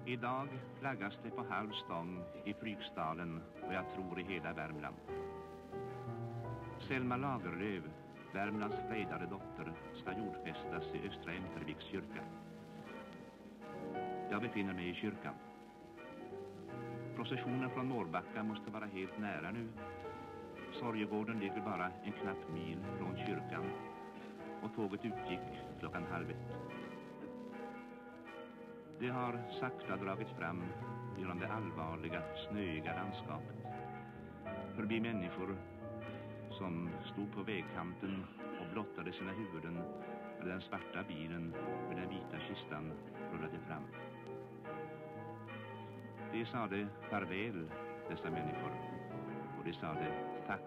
Idag flaggas det på halv stång i Fryksdalen och jag tror i hela Värmland. Selma Lagerlöf, Värmlands frejdade dotter, ska jordfästas i Östra Ämterviks kyrka. Jag befinner mig i kyrkan. Processionen från Mårbacka måste vara helt nära nu. Sorgegården ligger bara en knapp mil från kyrkan och tåget utgick 12:30. Det har sakta dragit fram genom det allvarliga, snöiga landskapet. Förbi människor som stod på vägkanten och blottade sina huvuden när den svarta bilen med den vita kistan rullade fram. De sade farväl, dessa människor, och de sade tack.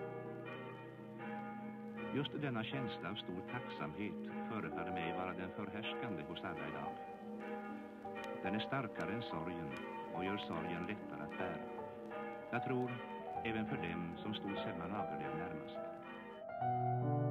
Just denna känsla av stor tacksamhet förefaller mig vara den förhärskande hos alla idag. Den är starkare än sorgen och gör sorgen lättare att bära. Jag tror även för dem som stod Selma Lagerlöf närmast.